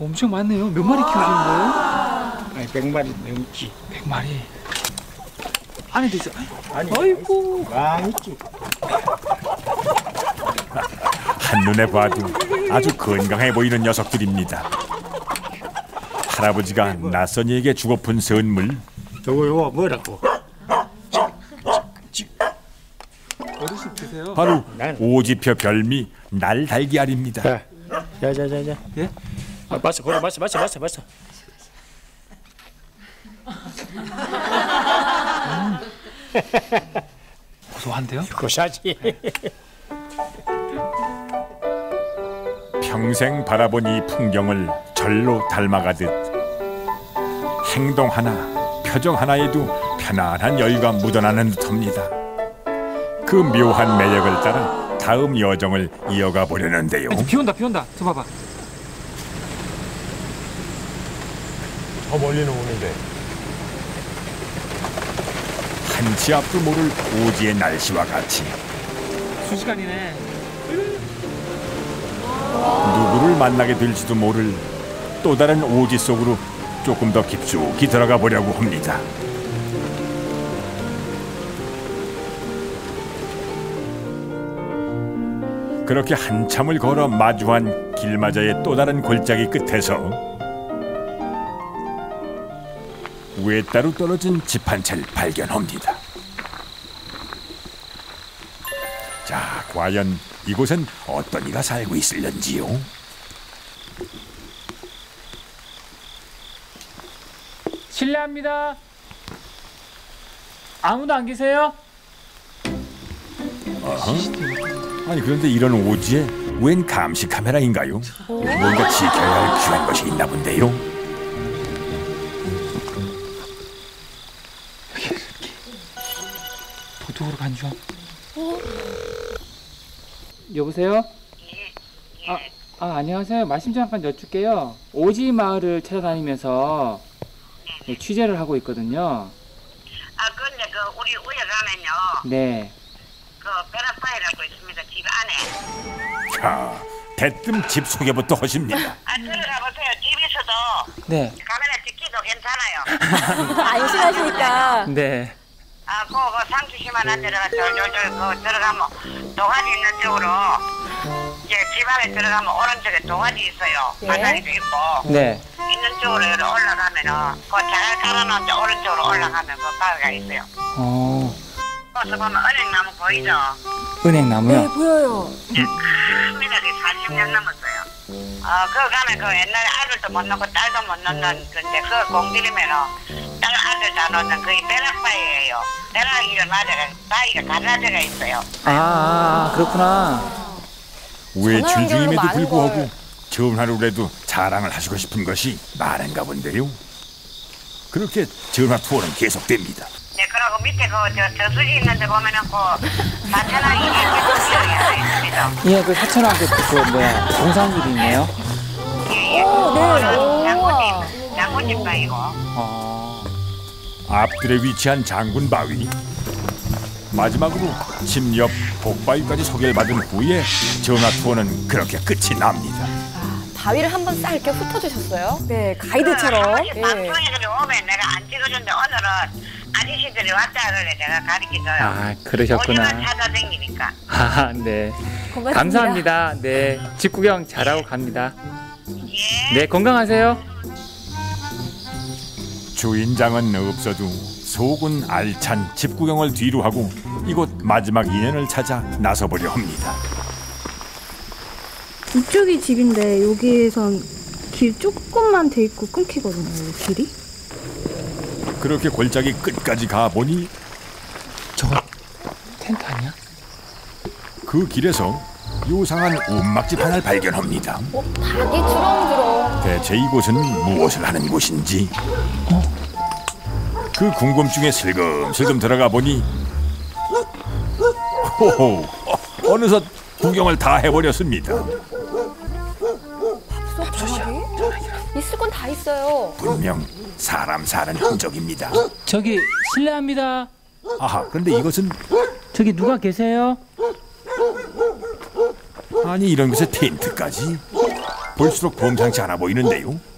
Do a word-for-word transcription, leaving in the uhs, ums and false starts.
엄청 많네요. 몇 마리 키우시는 거예요? 아니, 백 마리 넘지. 백 마리. 안에도 있어. 아니, 아이고. 많이 있지. 한눈에 봐도 아주 건강해 보이는 녀석들입니다. 할아버지가 낯선 이에게 주고픈 선물. 저거 요거 뭐라고? 어르신 드세요. 바로 난- 오지표 별미 날달걀입니다. 자, 자, 자, 자, 자. 예? 아, 마셔, 그래, 마셔, 마셔, 마셔, 마셔. 고소한데요? 고사지. 평생 바라본 이 풍경을 절로 닮아가듯 행동 하나, 표정 하나에도 편안한 여유가 묻어나는 듯합니다. 그 묘한 매력을 따라 다음 여정을 이어가 보려는데요. 아니, 비 온다, 비 온다. 저 봐봐. 더 멀리는 오는데 한치 앞도 모를 오지의 날씨와 같이 순식간이네. 누구를 만나게 될지도 모를 또 다른 오지 속으로 조금 더 깊숙이 들어가 보려고 합니다. 그렇게 한참을 걸어 마주한 길마저의 또 다른 골짜기 끝에서 외따로 떨어진 집 한 채를 발견합니다. 자, 과연 이곳엔 어떤 이가 살고 있을런지요? 실례합니다. 아무도 안 계세요? 아니 그런데 이런 오지에 웬 감시 카메라인가요? 뭔가 지켜야 할 귀한 것이 있나 본데요. 도둑으로 간주함. 여보세요? 아, 아 안녕하세요. 말씀 잠깐 여쭐게요. 오지 마을을 찾아다니면서 네, 취재를 하고 있거든요. 아, 근데 그 우리 우에 가면요. 네. 그 베라파이라고 있습니다. 집 안에. 자, 대뜸 집 소개부터 하십니다. 아, 들어가 보세요. 집에서도 네. 카메라 찍기도 괜찮아요. 안심하시니까. 네. 아, 그, 그 상추씨만 안 들어가 저저저 그 들어가면 동아지 있는 쪽으로 이제 집 안에 들어가면 오른쪽에 동아지 있어요. 네. 바닥에도 있고. 네. 있는 쪽으로 이렇게 올라가면은 그 자갈 깔아놓은 데 오른쪽으로 올라가면 그 바위가 있어요. 어. 거기서 보면 은행나무 보이죠? 은행나무요? 네, 보여요. 네, 큽니다. 사십 년 넘었어요. 어, 그거 가면 그 옛날에 아들도 못 넣고 딸도 못 넣는 근데 그 공들이면은 딸 아들 다 넣는 그게 베라바위예요. 베라기가 낮아가 바위가 갈라져가 있어요. 아, 아 그렇구나. 외출 중임에도 많은 불구하고 걸. 전화로라도 자랑을 하시고 싶은 것이 많은가 본데요. 그렇게 전화 투어는 계속됩니다. 네, 그리고 밑에 그 저 저수지 있는데 보면은 그 사천왕이 계속 있습니다. 예, 그 사천왕 그, 그 뭐야 동상길이네요. 예, 예. 오, 네. 장군님, 장군님 바위고. 어. 앞뜰에 위치한 장군 바위. 마지막으로 집 옆 복바위까지 소개를 받은 후에 전화 투어는 그렇게 끝이 납니다. 바위를 한번 싹 이렇게 훑어주셨어요. 네, 가이드처럼. 예. 예. 방송에 그래 오면 내가 안 찍어준데 오늘은 아저씨들이 왔다 그래 내가 가르쳐줘요. 아, 그러셨구나. 오지만 찾아다니니까. 아, 네. 고맙습니다. 감사합니다. 네. 집 구경 잘하고 갑니다. 예. 네, 건강하세요. 주인장은 없어도 속은 알찬 집 구경을 뒤로 하고 이곳 마지막 인연을 찾아 나서보려 합니다. 이쪽이 집인데 여기에선 길 조금만 돼 있고 끊기거든요, 길이. 그렇게 골짜기 끝까지 가보니 저거 텐트 아니야? 그 길에서 요상한 움막집 하나를 발견합니다. 어, 닭이 주렁주렁. 대체 이곳은 무엇을 하는 곳인지 그 궁금증에 슬금슬금 들어가 보니 호호 어, 어느덧 구경을 다 해버렸습니다. 닭이? 있을 건 다 있어요. 분명 사람 사는 흔적입니다. 저기 실례합니다. 아하, 그런데 이것은 저기 누가 계세요? 아니 이런 곳에 텐트까지 볼수록 범상치 않아 보이는데요.